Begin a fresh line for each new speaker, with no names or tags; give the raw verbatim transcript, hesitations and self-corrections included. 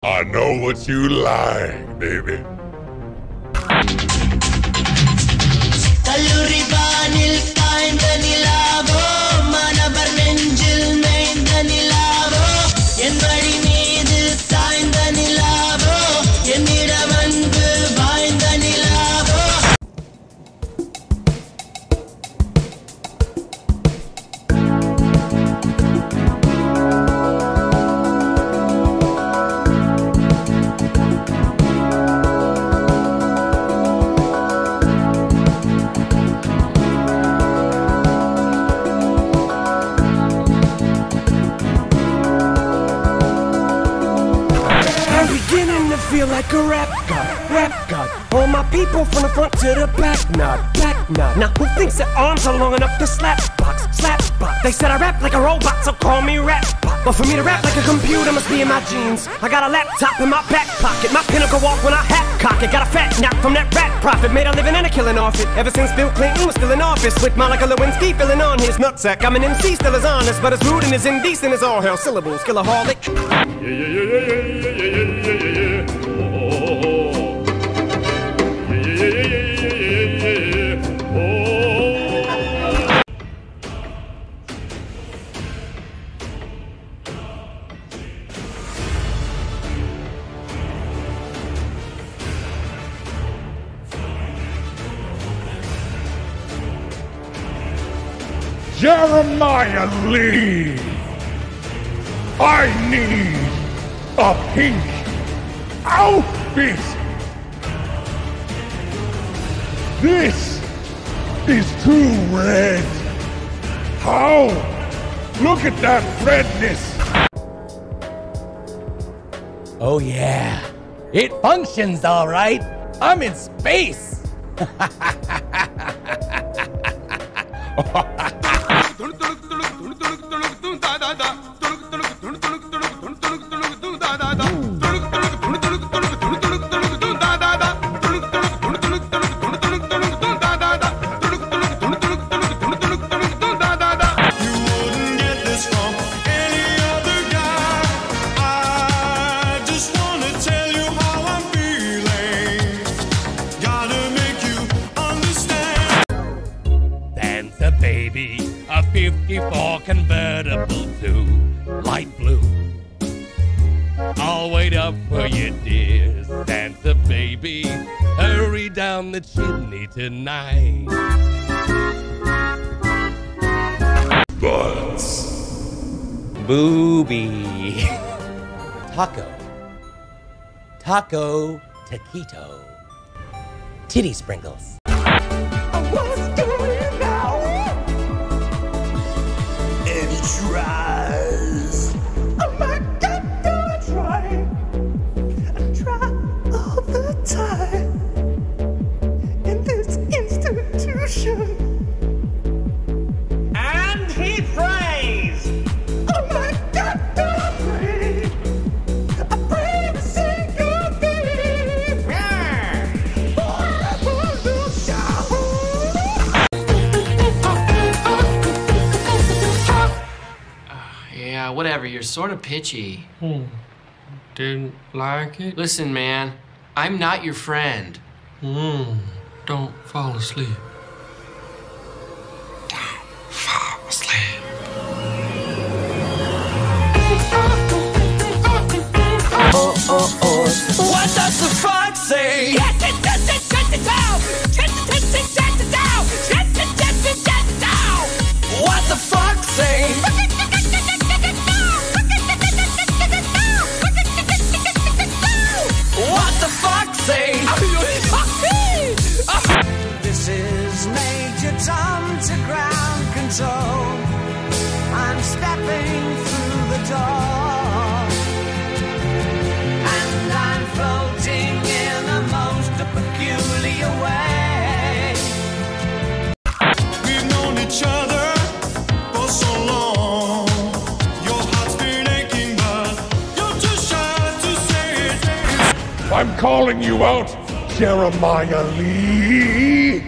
I know what you like, baby.
Feel like a rap god, rap god. All my people from the front to the back, nod, back nod. Now who thinks their arms are long enough to slap box, slap box? They said I rap like a robot, so call me rap bot. But for me to rap like a computer must be in my genes. I got a laptop in my back pocket, my pinnacle walk when I hat cock it. Got a fat nap from that rat profit, made a living and a killing off it. Ever since Bill Clinton was still in office, with Monica Lewinsky filling on his nutsack. I'm an M C, still as honest, but as rude and as indecent as all hell. Syllables, killaholic.
Yeah, yeah, yeah, yeah, yeah, yeah, yeah, yeah, yeah, yeah. Jeremiah Lee, I need a pink outfit. This is too red. How? Look at that redness.
Oh yeah, it functions all right. I'm in space. Baby, a fifty-four convertible to light blue. I'll wait up for you, dear Santa baby. Hurry down the chimney tonight.
Butts.
Booby. Taco. Taco taquito. Titty sprinkles.
Tries. Oh my God, do I try? I try all the time in this institution. And he prays. Oh my God, do I pray? I pray to sing your name.
Yeah, whatever, you're sort of pitchy.
Hmm. Didn't like it?
Listen, man, I'm not your friend.
Hmm. Don't fall asleep.
Don't fall asleep.
Oh, oh, oh. What does the fox say?
Shut it, shut it, shut it down! Shut it, shut it, shut it down! Shut it, shut it, shut it down!
What the fox say? What the fox say? This is Major Tom to ground control. I'm stepping through the door, and I'm floating in a most peculiar way. We've known each other for so long. Your heart's been aching, but you're too shy to say it.
I'm calling you out, Jeremiah Lee.